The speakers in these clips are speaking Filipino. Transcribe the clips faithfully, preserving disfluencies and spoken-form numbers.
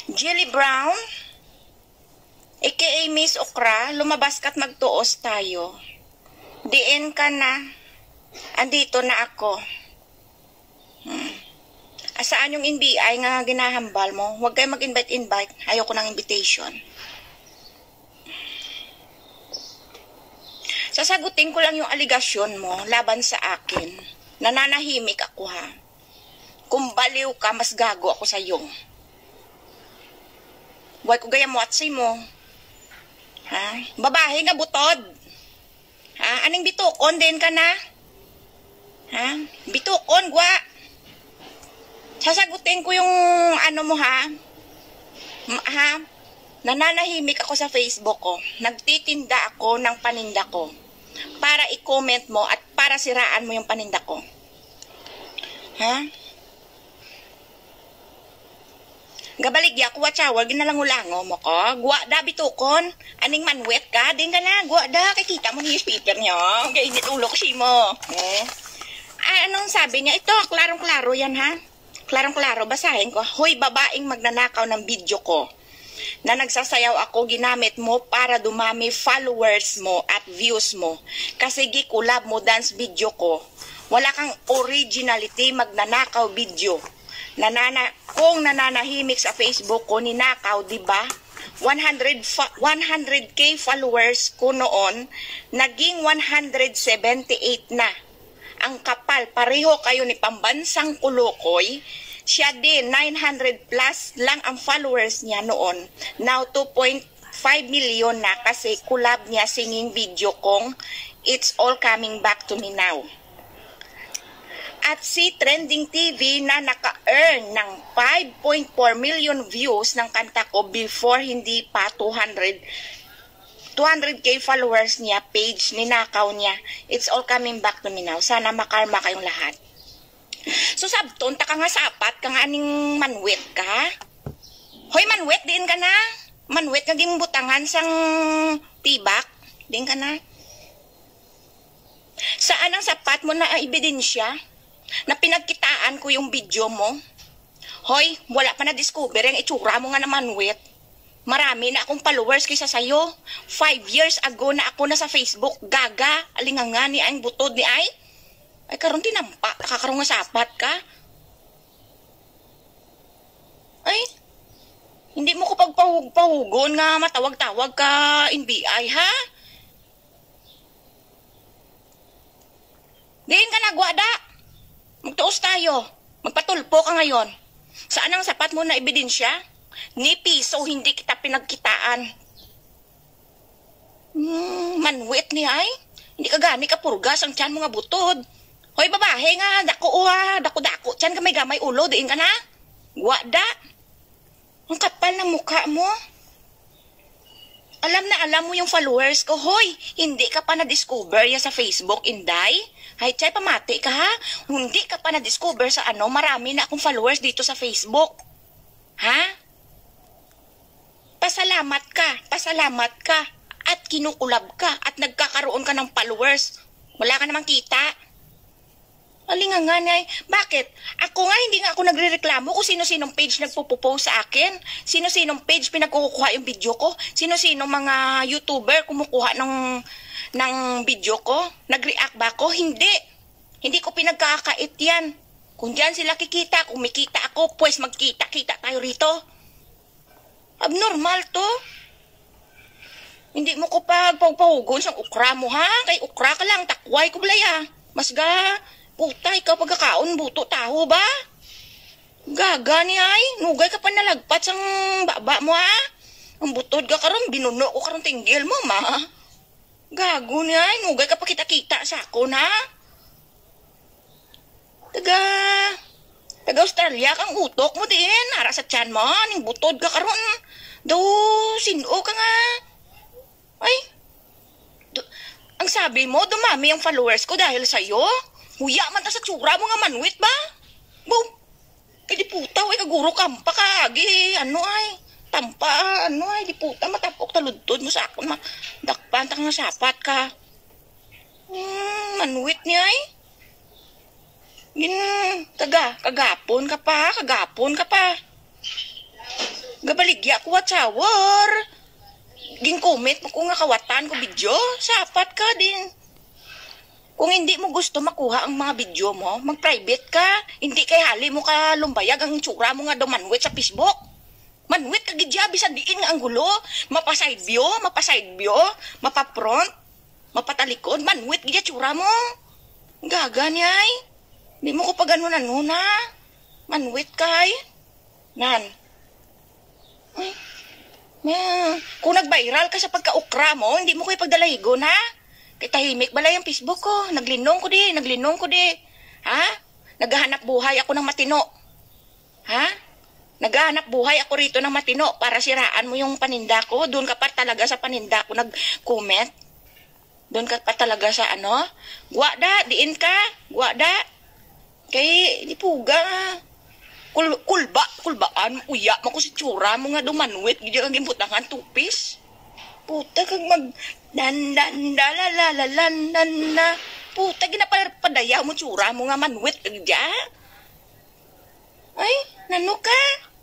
Jelly Brown, aka Miss Okra, lumabas ka't magtuos tayo. Diin ka na. Andito na ako. Hmm. Asaan yung N B I nga ginahambal mo? Huwag kayo mag-invite-invite. Ayoko ng invitation. Sasagutin ko lang yung aligasyon mo laban sa akin. Nananahimik ako ha. Kung baliw ka, mas gago ako sa'yo. Huwag ko gaya mo at si mo. Ha? Babae nga butod. Ha? Aning bitukon din ka na? Ha? Bitukon, gwa. Sasagutin ko yung ano mo ha. Ha? Nananahimik ako sa Facebook ko. Nagtitinda ako ng paninda ko. Para i-comment mo at para siraan mo yung paninda ko. Ha? Gabaligya ko watsawal, ginalangulango mo ko. Gwa da bitukon. Aning manwet ka. Din ka na. Gwa da. Kikita mo ni newspaper niya. Kaya init ulo ko si mo. Eh? Ah, anong sabi niya? Ito, klarong-klaro yan ha. Klarong-klaro. Basahin ko. Hoy, babaeng magnanakaw ng video ko. Na nagsasayaw ako, ginamit mo para dumami followers mo at views mo. Kasi gikulab mo dance video ko. Wala kang originality, magnanakaw video. Nanana, kung nananahimik sa Facebook ko, ninakaw, diba? one hundred K followers ko noon, naging one hundred seventy-eight na. Ang kapal, pareho kayo ni pambansang Kulukoy. Siya din, nine hundred plus lang ang followers niya noon. Now, two point five million na kasi collab niya singing video kong It's All Coming Back to Me Now. At si Trending T V na naka-earn ng five point four million views ng kanta ko before hindi pa two hundred K followers niya, page, ninakaw niya. It's All Coming Back to Me Now. Sana makarma kayong lahat. So sabton, taka nga sapat, ka nga aning manwet ka. Hoy, manwet, din ka na. Manwet nga din butangan sang tibak. Din ka na. Saan ang sapat mo na ebidensya? Na pinagkitaan ko yung video mo. Hoy, wala pa na-discover yung itsura mo nga na manwet. Marami na akong followers kaysa sa'yo. Five years ago na ako na sa Facebook. Gaga, alinganga ni ang butod ni ay. Ay, karon tinampa. Nakakaroon nga sapat ka. Ay, hindi mo ko pagpahug-pahugon nga matawag-tawag ka N B I, ha? Diin ka na, gwada. Magtuos tayo. Magpatulpo ka ngayon. Saan ang sapat mo na ebidensya? Ni piso hindi kita pinagkitaan. Hmm, manwit ni ay. Hindi ka gani ka purgas ang tiyan mo nga butod. Hoy, babae nga, dako uha, dako-dako. Tiyan ka may gamay ulo, diin ka na. Gwada. Ang kapal ng mukha mo. Alam na alam mo yung followers ko. Hoy, hindi ka pa na-discover ya sa Facebook, Inday. Hay, chay, pamati ka ha? Hindi ka pa na-discover sa ano, marami na akong followers dito sa Facebook. Ha? Pasalamat ka, pasalamat ka. At kinukulab ka, at nagkakaroon ka ng followers. Wala ka namang kita. Alinga nga na eh. Bakit? Ako nga, hindi nga ako nagre-reklamo kung sino-sinong page nagpo-post sa akin. Sino-sinong page pinagkukuha yung video ko. Sino-sinong mga YouTuber kumukuha ng, ng video ko. Nag-react ba ako? Hindi. Hindi ko pinagkakait yan. Kung diyan sila kikita, kung mikita ako, pues magkita-kita tayo rito. Abnormal to. Hindi mo ko pagpahugon sa ukra mo ha. Kay ukra ka lang, takway ko balaya. Mas ga... Puta, ikaw pagkakaon, buto, taho ba? Gaga ni ay, nugay ka pa nalagpat sang baba mo ha? Ang butod ka karon, binuno ko karon tinggil mo ma. Gago ni ay, nugay ka pa kita-kita sa ako na. Taga, taga Australia kang utok mo din, ara sa tiyan mo, ning butod ka karon. Do, sino ka nga? Ay, do, ang sabi mo, dumami ang followers ko dahil sa'yo. Huya man ta sa tsura mo nga manwit ba? Boom! Eh di puta, way kaguro kampa ka. Agi, ano ay? Tampa, ano ay? Di puta, matapok taludtod mo sa akon. Ma dakpan ta nga sapat ka. Hmm, manwit niya ay? Gin, kaga, kagapon ka pa, kagapon ka pa. Gabaligya ko watchawar. Ging comment mo kung nga kawatan ko video. Sapat ka din. Kung hindi mo gusto makuha ang mga video mo, mag-private ka. Hindi kay hali mo ka lumbayag ang tsura mo nga daw manwit sa Facebook. Manwit ka gidya, bisan diin nga ang gulo. Mapa-side view, mapa-side view, mapa-front, mapatalikod. Manwit gidya tsura mo. Gaga niya ay. Di mo ko pa ganunan na. Manwit ka ay. Nan. Ay. Man. Kung nag-viral ka sa pagka-ukra mo, hindi mo ko ipagdalahigo na. Kay tahimik balay ang Facebook ko. Naglinong ko di, naglinong ko di. Ha? Naghahanap buhay ako ng matino. Ha? Naghahanap buhay ako rito ng matino para siraan mo yung paninda ko. Doon ka pa talaga sa paninda ko nag-comment. Doon ka pa talaga sa ano? Guwada, diin ka. Guwada. Kay, di puga. Kul kulba, kulbaan, uya mo ko si tsura mo nga dumanwit. Gidya kang imputangan, tupis. Puta kag mag dan dan dalalalalan na puta ginapadaya mo tsura mo nga manwit kagya. Ay, nano ka?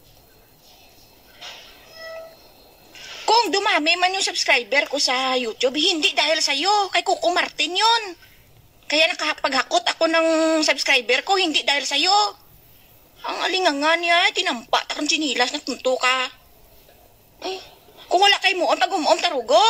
Kung dumami man yung subscriber ko sa YouTube, hindi dahil sa'yo. Kay Coco Martin yun. Kaya nakapaghakot ako ng subscriber ko, hindi dahil sa'yo. Ang alingangan niya, tinampa takang sinilas na tunto ka. Ay, kung wala kay mo, pag umuom tarugo.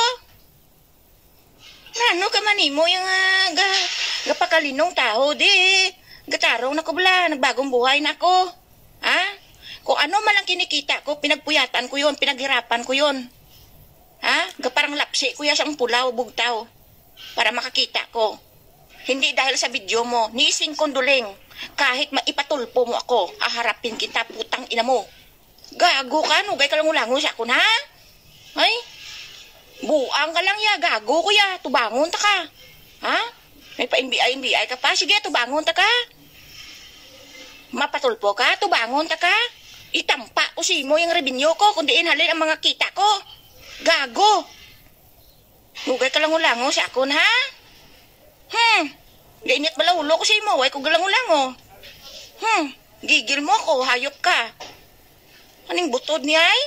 Nano ka manimo yung uh, ga, gapakalinong tao, di. Gatarong na ko bala, nagbagong buhay na ko. Ha? Kung ano man ang kinikita ko, pinagpuyatan ko yun, pinaghirapan ko yun. Ha? Gaparang lapsi ko yas ang pulaw, bugtaw. Para makakita ko. Hindi dahil sa video mo, niising konduling. Kahit maipatulpo mo ako, aharapin kita, putang ina mo. Gago ka, nugay ka lang ulango sa ako na. Ay, buang ka lang ya, gago ko ya, tubangon ta ka. Ha? May pa-N B I, N B I ka pa, sige, tubangon ta ka. Mapatulpo ka, tubangon ta ka. Itampa ko si mo yung revenue ko, kundi inhalin ang mga kita ko. Gago. Nugay ka lang ulango sa ako na, ha? Hmm, gainit bala ulo ko si mo, way ko galang ulango. Hmm, gigil mo ko, hayop ka. Aning butod niya ay?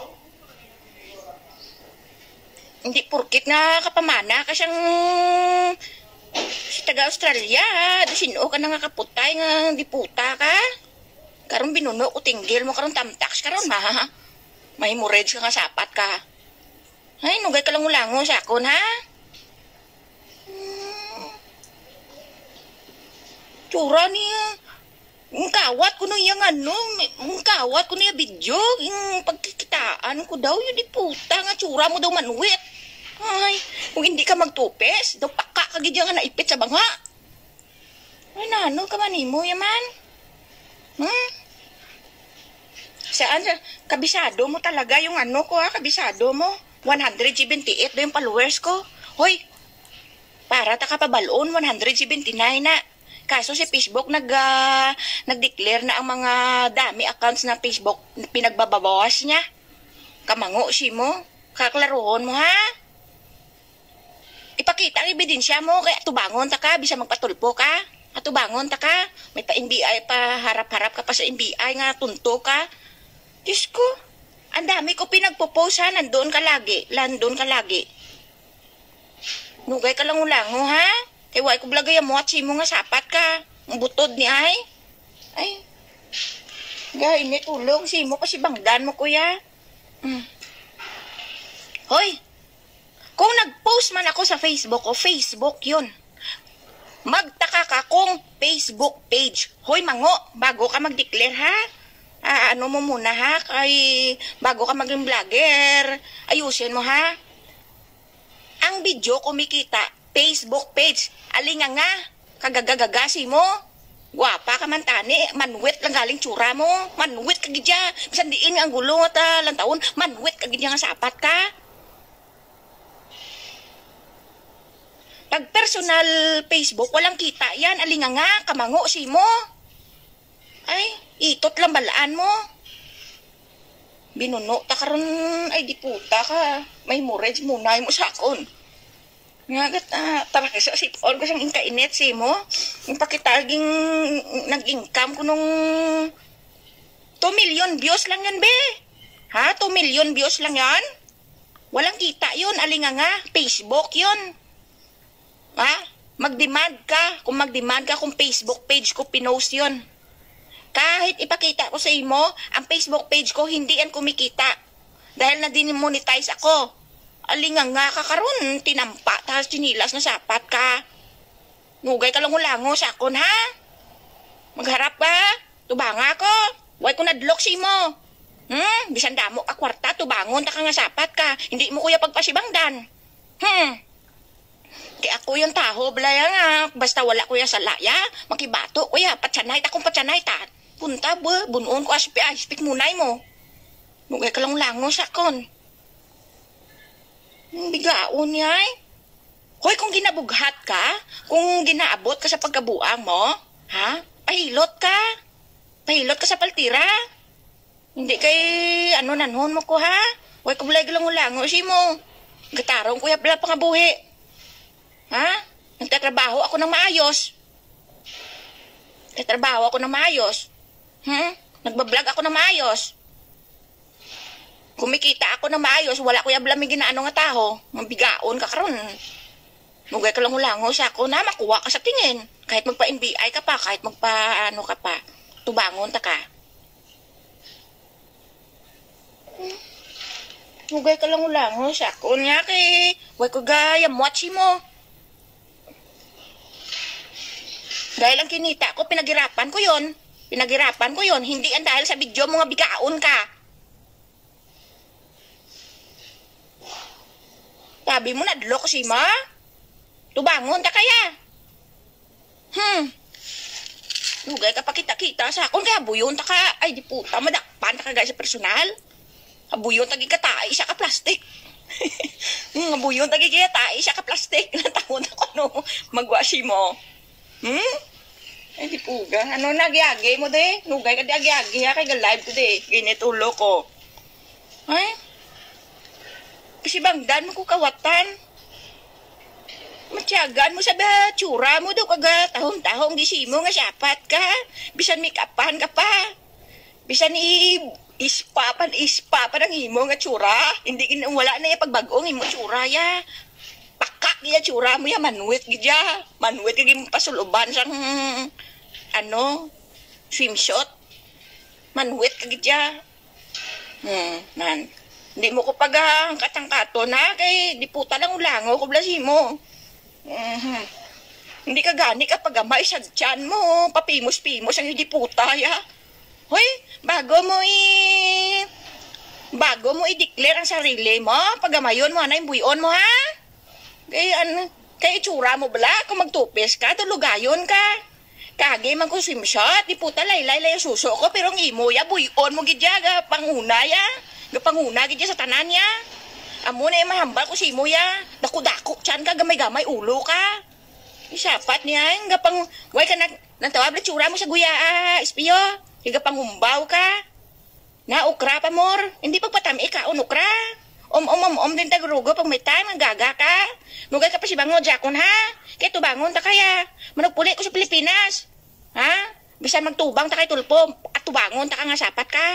Hindi porkit na kapamana ka siyang si taga Australia, ha? Sino ka na nga kaputay nga di puta ka? Karon binuno ko tinggil mo karon tamtax karon ha? May murage ka nga sapat ka. Ay, nugay ka lang ulango sa akon, ha? Hmm. Tsura niya. Ang kawat ko na yung ano, ang kawat ko na yung video, yung pagkikitaan ko daw, yun di puta nga, tsura mo daw manwit. Ay, kung hindi ka magtupes, daw paka kagidya nga naipit sa banga. Ay, nano ka manimo yaman? Hmm? Saan? Kabisado mo talaga yung ano ko ha, kabisado mo. one seventy-eight daw yung followers ko. Hoy, para ta kapabalon, one seventy-nine na. Kaso si Facebook nag, uh, nag-declare na ang mga dami accounts na Facebook pinagbabawas niya. Kamango si mo. Kaklaruhon mo ha. Ipakita ang ebidensya mo. Kaya tubangon ta ka. Bisa magpatulpo ka. Atubangon ta ka. May pa-N B I pa. Harap-harap ka pa sa N B I nga. Tunto ka. Diyos ko. Ang dami ko pinagpo-post ha. Nandoon ka lagi. Landon ka lagi. Nugay ka lang ulango ha. Kaya wala ko blagay mo at si mo nga sapat ka. Ang butod ni ay. Ay. Gay, ini tulong si mo kasi bangdan mo kuya. Hmm. Hoy. Kung nag-post man ako sa Facebook o Facebook yun. Magtaka ka kung Facebook page. Hoy mango, bago ka mag-declare ha. Ah, ano mo muna ha. Kay bago ka maging vlogger. Ayusin mo ha. Ang video kumikita. Facebook page. Alinga nga. Kagagagagasi mo. Gwapa ka man tani. Manwit lang galing tsura mo. Manwit kagidya. Bisan diin ang gulo at uh, lang taon. Manwit kagidya nga sapat ka. Pag personal Facebook, walang kita yan. Alinga nga. Kamango si mo. Ay, itot lang balaan mo. Binuno. Takaroon. Ay, di puta ka. May murage muna mo sa akon. Ngagat ah, tara kasi sipon ko siyang inkainit si mo. Yung pakitaging nag-income ko nung two million views lang yan be. Ha? two million views lang yan? Walang kita yun, alinga nga. Facebook yun. Ha? Mag-demand ka. Kung mag-demand ka kung Facebook page ko, pinost yun. Kahit ipakita ko sa imo, ang Facebook page ko, hindi yan kumikita. Dahil na din-monetize ako. Alinga nga ka karon, tinampa, tahas chinilas na sapat ka. Ngugay ka lang ulango sa akon, ha? Magharap ka. Tubanga ko. Huwag ko nadlok si mo. Hmm, bisan damo ka kwarta, tubangon, taka nga sapat ka. Hindi mo kuya pagpasibangdan. Hmm. Kaya ako yung taho, blaya nga. Basta wala kuya sa laya, makibato kuya, patsanay, takong patsanay ta. Punta ba, bunuon ko aspi, aspik munay mo. Mugay ka lang lango sa kon. Bigaon niya eh. Hoy, kung ginabughat ka, kung ginaabot ka sa pagkabuang mo, ha? Pahilot ka. Pahilot ka sa paltira. Hindi kay ano nanon mo ko ha? Huwag ko balay galang ulango si mo. Gatarong kuya pala pangabuhi. Ha? Nagtatrabaho ako ng maayos. Nagtatrabaho ako ng maayos. Hmm? Nagbablog ako ng maayos. Kumikita ako ng maayos, wala kuya bala may ginaano nga taho. Mabigaon ka karon. Mugay ka lang ulango sa ako na makuha ka sa tingin. Kahit magpa-N B I ka pa, kahit magpa-ano ka pa. Tubangon ta ka. Mugay ka lang ulango sa ako niya kay huwag ko gaya mochi mo. Dahil ang kinita ko, pinagirapan ko yon. Pinagirapan ko yon. Hindi ang dahil sa video mo nga bigaon ka. Sabi mo na, dlok si ma. Tubangon ta kaya. Hmm. Lugay ka pa kita-kita sa akon kaya buyon ta ka. Ay di puta, madakpan ta ka guys sa personal. Abuyon tagi ka tae siya ka plastic. Hmm, abuyon tagi ka tae siya ka plastic. Natawon ako no, magwasi mo. Hmm? Ay di puga. Ano nagyagi mo de? Lugay ka di agi-agi ha kay live ko de. Ginitulo ko. Ay? Kasi bangdan mo ko kawatan. Matyagan mo sa tsura mo do kaga tahong-tahong gisimo nga sapat ka. Bisan make-upan ka pa. Bisan i ispa pan ispa pa ng imo nga tsura. Hindi kin wala na ya pagbagong imo tsura ya. Pakak ya tsura mo ya manuwit gidya. Manuwit gid pasuluban sang ano swimsuit. Manuwit ka gidya. Hmm, man. Hindi mo ko pag ang katangkato na kay di puta lang ulango ko blasi mo. Mm-hmm. Hindi ka gani ka pag amay sa tiyan mo, papimos-pimos ang hindi puta ya. Hoy, bago mo i bago mo i-declare ang sarili mo, pag amayon mo na yung buyon mo ha. Kay ano, kay itsura mo bala kung magtupis ka, tulugayon ka. Kage man ko swimshot, di puta laylay lay suso ko pero ang imo ya buyon mo gidya ga panguna ya. Gapanguna gid sa tanan niya. Amo na mahambal ko si mo ya. Dako-dako tiyan ka gamay-gamay ulo ka. Isapat niya gapang way ka nag nantawab la tsura mo sa guya ah, espiyo. Gapangumbaw ka. Na ukra pa mor. Hindi pagpatami ka on ukra. Om om om om din tagrugo pag may time gaga ka. Mugay ka pa si bango jakon ha. Kay tubangon ta kaya. Managpuli ko sa Pilipinas. Ha? Bisan magtubang ta kay tulpo at tubangon ta ka nga sapat ka.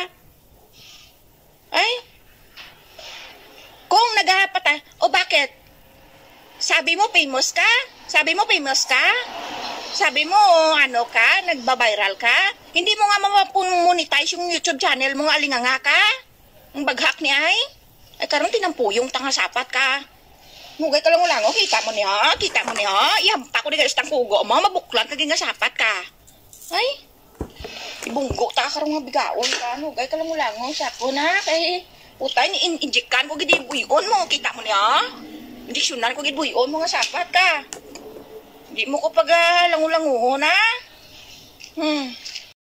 Ay, kung naghahapat ah, o bakit? Sabi mo famous ka? Sabi mo famous ka? Sabi mo ano ka, nagba-viral ka? Hindi mo nga mapapunmonetize yung YouTube channel mo nga alinganga ka? Ang baghak ni ay? Ay karon tinampuyong tanga sapat ka. Mugay ka lang ulang, o kita mo niya, kita mo niya. Ihampa ko ni guys tang kugo mo, mabuklan ka nga sapat ka. Ay, ibunggo ta karong nga bigaon ka no gay ka lang ulangon sa ko na kay utay ni injectan ko gid buyon mo kita mo niya injeksyonan ko gid buyon mo nga sapat ka di mo ko pag langulanguhon na hmm